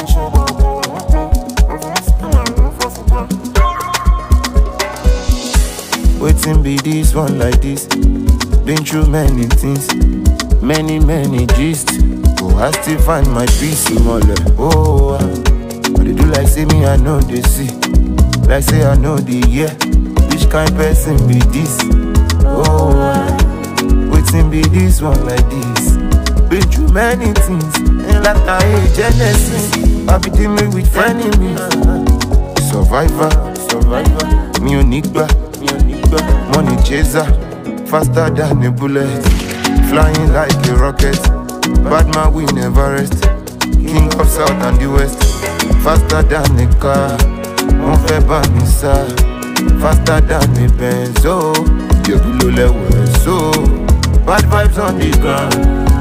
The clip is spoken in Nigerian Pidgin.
Waiting be this one like this. Been through many things, many gist. Oh, I still find my peace smaller. Oh, but they do like say me, I know they see. Like say I know the year. Which kind person be this? Oh, waiting be this one like this. Been through many things, and like I hate Genesis. I be dealing with enemies. Survivor, me onigba, money chaser, faster than a bullet, flying like a rocket. Bad man we never rest, king of south and the west, faster than a car. Mon fait banissa, faster than a Benz. Oh, you below level, so bad vibes on the ground.